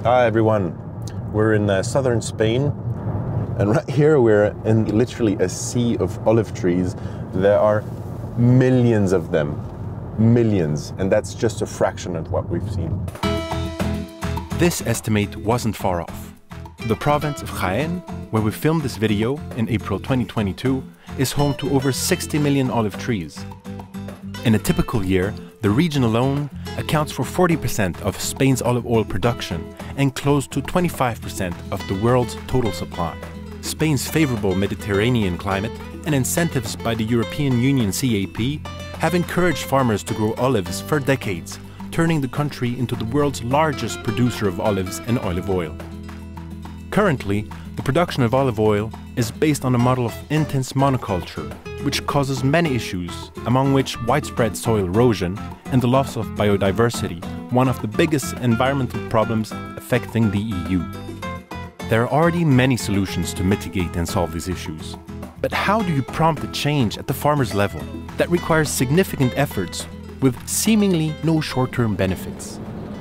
Hi everyone, we're in southern Spain, and right here we're in literally a sea of olive trees. There are millions of them, millions, and that's just a fraction of what we've seen. This estimate wasn't far off. The province of Jaén, where we filmed this video in April 2022, is home to over 60 million olive trees. In a typical year, the region alone accounts for 40% of Spain's olive oil production and close to 25% of the world's total supply. Spain's favorable Mediterranean climate and incentives by the European Union CAP have encouraged farmers to grow olives for decades, turning the country into the world's largest producer of olives and olive oil. Currently, the production of olive oil is based on a model of intense monoculture, which causes many issues, among which widespread soil erosion and the loss of biodiversity, one of the biggest environmental problems affecting the EU. There are already many solutions to mitigate and solve these issues. But how do you prompt a change at the farmer's level that requires significant efforts with seemingly no short-term benefits?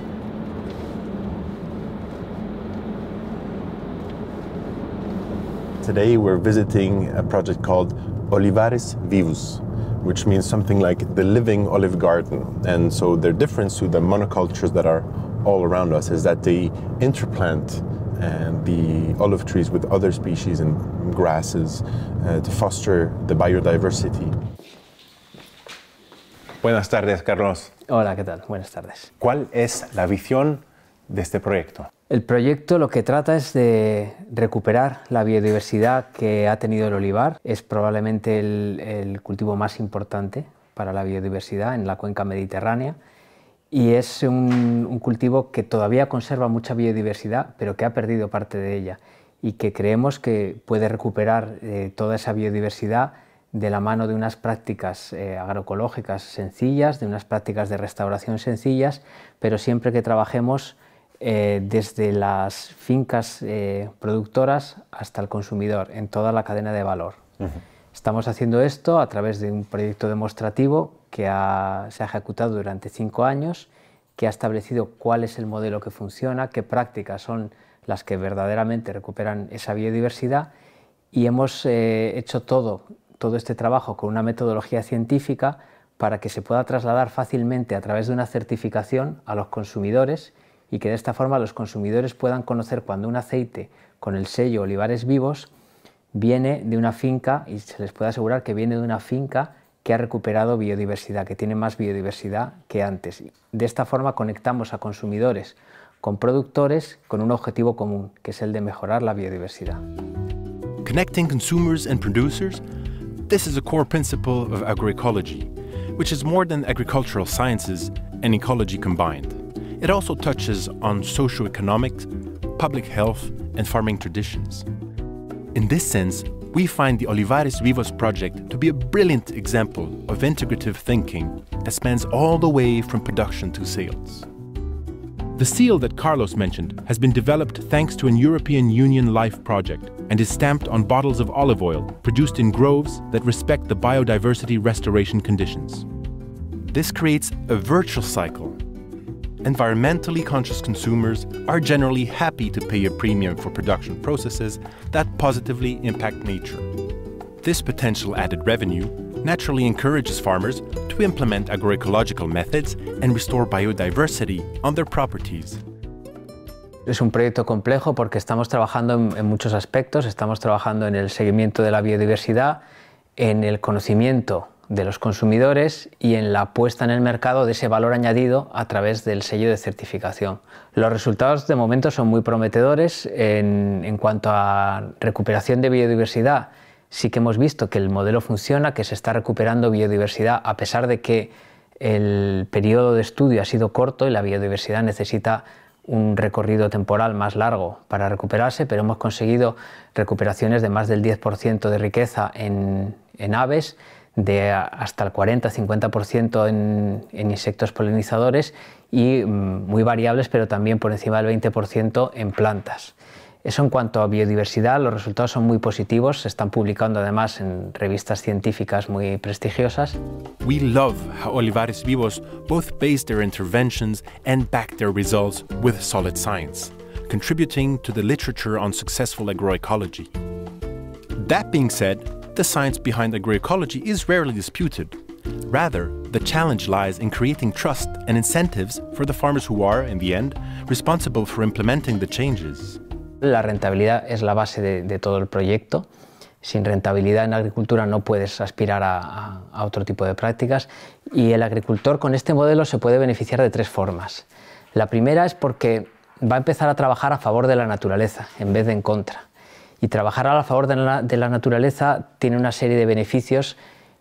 Today we're visiting a project called Olivares Vivos, which means something like the living olive garden. And so their difference to the monocultures that are all around us is that they interplant and the olive trees with other species and grasses to foster the biodiversity. Buenas tardes, Carlos. Hola, ¿qué tal? Buenas tardes. ¿Cuál es la visión de este proyecto? El proyecto lo que trata es de recuperar la biodiversidad que ha tenido el olivar. Es probablemente el cultivo más importante para la biodiversidad en la cuenca mediterránea y es un cultivo que todavía conserva mucha biodiversidad, pero que ha perdido parte de ella y que creemos que puede recuperar toda esa biodiversidad de la mano de unas prácticas agroecológicas sencillas, de unas prácticas de restauración sencillas, pero siempre que trabajemos desde las fincas productoras hasta el consumidor, en toda la cadena de valor. Estamos haciendo esto a través de un proyecto demostrativo que se ha ejecutado durante 5 años, que ha establecido cuál es el modelo que funciona, qué prácticas son las que verdaderamente recuperan esa biodiversidad, y hemos hecho todo este trabajo con una metodología científica para que se pueda trasladar fácilmente a través de una certificación a los consumidores y que de esta forma los consumidores puedan conocer cuando un aceite con el sello Olivares Vivos viene de una finca y se les puede asegurar que viene de una finca que ha recuperado biodiversidad, que tiene más biodiversidad que antes. De esta forma conectamos a consumidores con productores con un objetivo común, que es el de mejorar la biodiversidad. Connecting consumers and producers, this is a core principle of agroecology, which is more than agricultural sciences and ecology combined. It also touches on socio-economic, public health, and farming traditions. In this sense, we find the Olivares Vivos project to be a brilliant example of integrative thinking that spans all the way from production to sales. The seal that Carlos mentioned has been developed thanks to an European Union LIFE project and is stamped on bottles of olive oil produced in groves that respect the biodiversity restoration conditions. This creates a virtuous cycle. Environmentally conscious consumers are generally happy to pay a premium for production processes that positively impact nature. This potential added revenue naturally encourages farmers to implement agroecological methods and restore biodiversity on their properties. Es un proyecto complejo porque estamos trabajando en muchos aspectos. Estamos trabajando en el seguimiento de la biodiversidad, en el conocimiento de los consumidores y en la puesta en el mercado de ese valor añadido a través del sello de certificación. Los resultados de momento son muy prometedores. En cuanto a recuperación de biodiversidad, sí que hemos visto que el modelo funciona, que se está recuperando biodiversidad a pesar de que el periodo de estudio ha sido corto y la biodiversidad necesita un recorrido temporal más largo para recuperarse, pero hemos conseguido recuperaciones de más del 10% de riqueza en aves, de hasta el 40-50% en insectos polinizadores y muy variables, pero también por encima del 20% en plantas. Eso en cuanto a biodiversidad, los resultados son muy positivos, se están publicando además en revistas científicas muy prestigiosas. We love how Olivares Vivos both base their interventions and back their results with solid science. contributing to the literature on successful agroecology. That being said, the science behind agroecology is rarely disputed. Rather, the challenge lies in creating trust and incentives for the farmers who are, in the end, responsible for implementing the changes. La rentabilidad es la base de todo el proyecto. Sin rentabilidad en la agricultura no puedes aspirar a otro tipo de prácticas, y el agricultor con este modelo se puede beneficiar de tres formas. La primera es porque va a empezar a trabajar a favor de la naturaleza en vez de en contra. Y trabajar a favor de la naturaleza tiene una serie de beneficios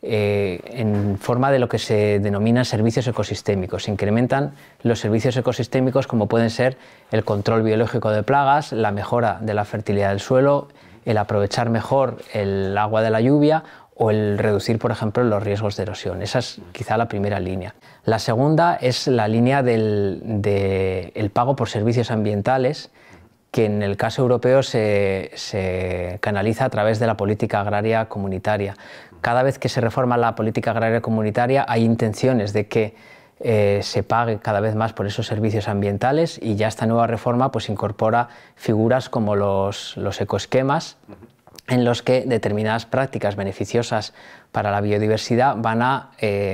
en forma de lo que se denominan servicios ecosistémicos. Se incrementan los servicios ecosistémicos, como pueden ser el control biológico de plagas, la mejora de la fertilidad del suelo, el aprovechar mejor el agua de la lluvia o el reducir, por ejemplo, los riesgos de erosión. Esa es quizá la primera línea. La segunda es la línea del pago por servicios ambientales, que en el caso europeo se canaliza a través de la política agraria comunitaria. Cada vez que se reforma la política agraria comunitaria hay intenciones de que se pague cada vez más por esos servicios ambientales, y ya esta nueva reforma pues incorpora figuras como los ecoesquemas, en los que determinadas prácticas beneficiosas para la biodiversidad van a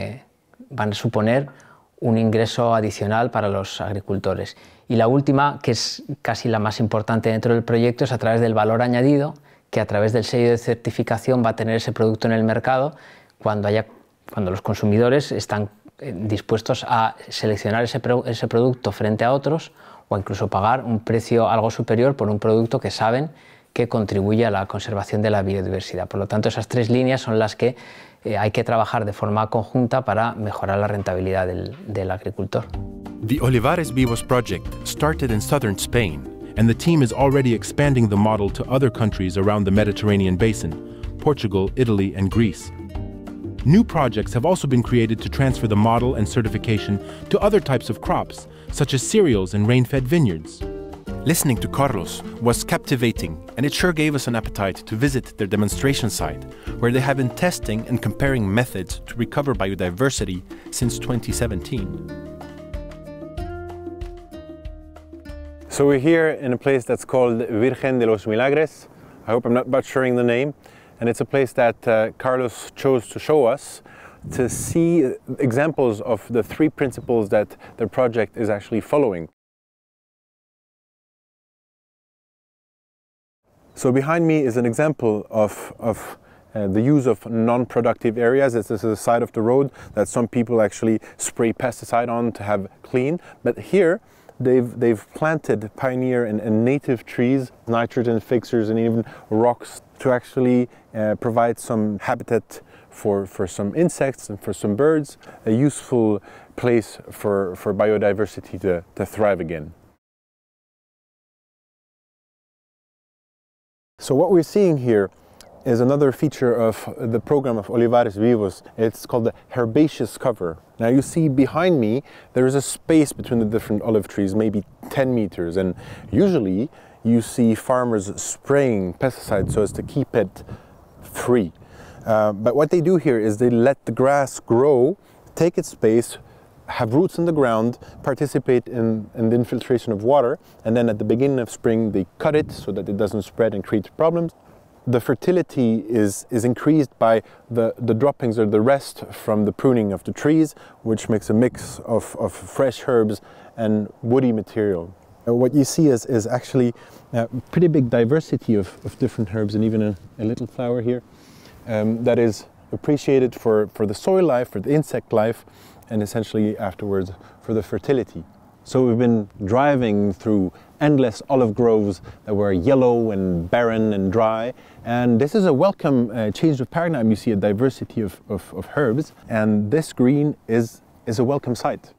suponer un ingreso adicional para los agricultores. Y la última, que es casi la más importante dentro del proyecto, es a través del valor añadido, que a través del sello de certificación va a tener ese producto en el mercado cuando los consumidores están dispuestos a seleccionar ese producto frente a otros, o incluso pagar un precio algo superior por un producto que saben que contribuye a la conservación de la biodiversidad. Por lo tanto, esas tres líneas son las que hay que trabajar de forma conjunta para mejorar la rentabilidad del agricultor. The Olivares Vivos project started in southern Spain, and the team is already expanding the model to other countries around the Mediterranean basin: Portugal, Italy, and Greece. New projects have also been created to transfer the model and certification to other types of crops, such as cereals and rain-fed vineyards. Listening to Carlos was captivating, and it sure gave us an appetite to visit their demonstration site, where they have been testing and comparing methods to recover biodiversity since 2017. So we're here in a place that's called Virgen de los Milagres. I hope I'm not butchering the name. And it's a place that Carlos chose to show us to see examples of the three principles that the project is actually following. So behind me is an example of the use of non-productive areas. This is the side of the road that some people actually spray pesticide on to have clean. But here they've planted pioneer and native trees, nitrogen fixers, and even rocks to actually provide some habitat for some insects and for some birds, a useful place for biodiversity to thrive again. So what we're seeing here is another feature of the program of Olivares Vivos. It's called the herbaceous cover. Now you see behind me there is a space between the different olive trees, maybe 10 meters, and usually you see farmers spraying pesticides so as to keep it free. But what they do here is they let the grass grow, take its space, have roots in the ground, participate in the infiltration of water, and then at the beginning of spring they cut it so that it doesn't spread and create problems. The fertility is increased by the droppings or the rest from the pruning of the trees, which makes a mix of fresh herbs and woody material. What you see is actually a pretty big diversity of different herbs, and even a little flower here that is appreciated for the soil life, for the insect life, and essentially afterwards for the fertility. So we've been driving through endless olive groves that were yellow and barren and dry, and this is a welcome change of paradigm. You see a diversity of herbs, and this green is a welcome sight.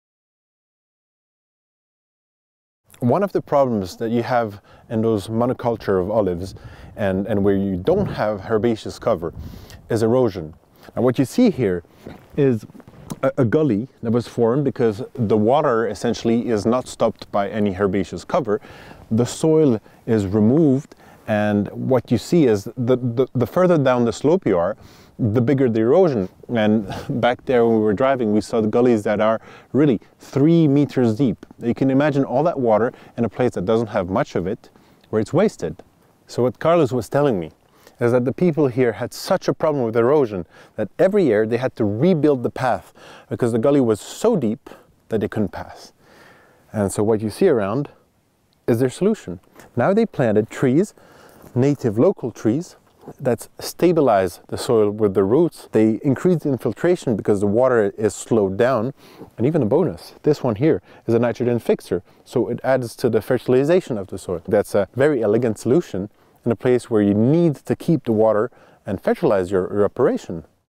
One of the problems that you have in those monoculture of olives and where you don't have herbaceous cover is erosion. And what you see here is a gully that was formed because the water essentially is not stopped by any herbaceous cover. The soil is removed And what you see is the further down the slope you are, the bigger the erosion. And back there when we were driving, we saw the gullies that are really 3 meters deep. You can imagine all that water in a place that doesn't have much of it, where it's wasted. So what Carlos was telling me is that the people here had such a problem with erosion that every year they had to rebuild the path because the gully was so deep that they couldn't pass. And so what you see around is their solution. Now they planted trees, native local trees, that stabilize the soil with the roots. They increase the infiltration because the water is slowed down. And even a bonus, this one here is a nitrogen fixer, so it adds to the fertilization of the soil. That's a very elegant solution in a place where you need to keep the water and fertilize your operation.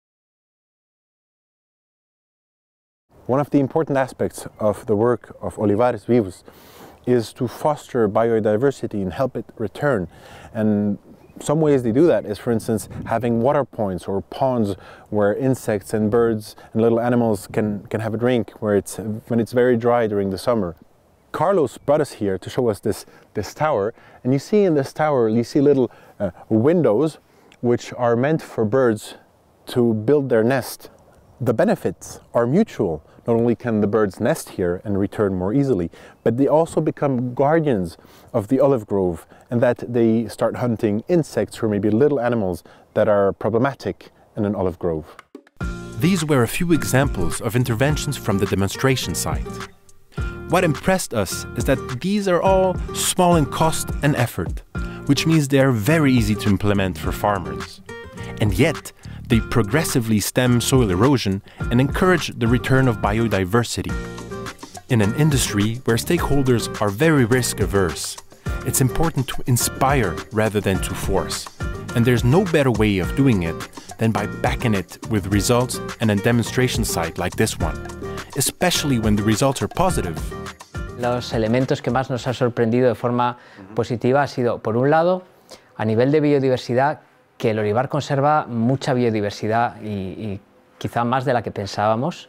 One of the important aspects of the work of Olivares Vivos is to foster biodiversity and help it return. And some ways they do that is, for instance, having water points or ponds where insects and birds and little animals can have a drink when it's very dry during the summer. Carlos brought us here to show us this tower, and you see in this tower, you see little windows which are meant for birds to build their nest. The benefits are mutual. Not only can the birds nest here and return more easily, but they also become guardians of the olive grove, and that they start hunting insects or maybe little animals that are problematic in an olive grove. These were a few examples of interventions from the demonstration site. What impressed us is that these are all small in cost and effort, which means they are very easy to implement for farmers. And yet, they progressively stem soil erosion and encourage the return of biodiversity. In an industry where stakeholders are very risk-averse, it's important to inspire rather than to force. And there's no better way of doing it than by backing it with results and a demonstration site like this one, especially when the results are positive. Los elementos que más nos ha sorprendido de forma positiva ha sido, por un lado, a nivel de biodiversidad, que el olivar conserva mucha biodiversidad y quizá más de la que pensábamos,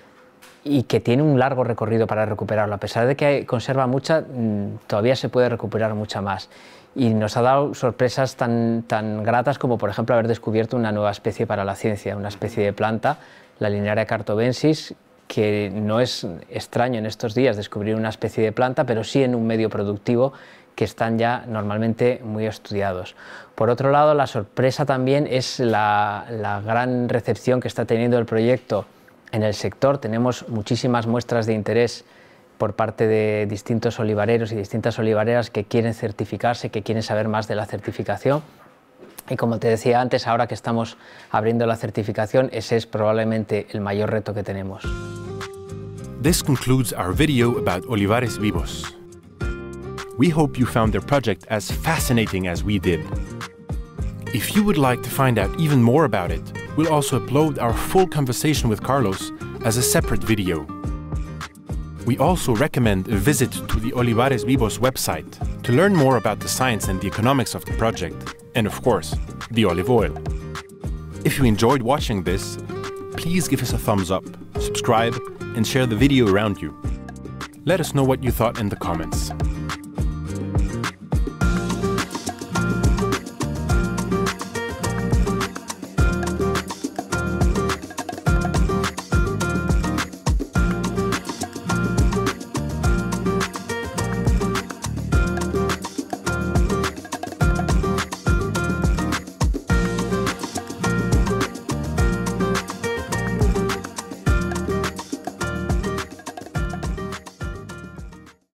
y que tiene un largo recorrido para recuperarlo. A pesar de que conserva mucha, todavía se puede recuperar mucha más. Y nos ha dado sorpresas tan gratas como, por ejemplo, haber descubierto una nueva especie para la ciencia, una especie de planta, la Linaria cartobensis, que no es extraño en estos días descubrir una especie de planta, pero sí en un medio productivo que están ya normalmente muy estudiados. Por otro lado, la sorpresa también es la gran recepción que está teniendo el proyecto en el sector. Tenemos muchísimas muestras de interés por parte de distintos olivareros y distintas olivareras que quieren certificarse, que quieren saber más de la certificación. Y como te decía antes, ahora que estamos abriendo la certificación, ese es probablemente el mayor reto que tenemos. This concludes our video about Olivares Vivos. We hope you found their project as fascinating as we did. If you would like to find out even more about it, we'll also upload our full conversation with Carlos as a separate video. We also recommend a visit to the Olivares Vivos website to learn more about the science and the economics of the project, and of course, the olive oil. If you enjoyed watching this, please give us a thumbs up, subscribe, and share the video around you. Let us know what you thought in the comments.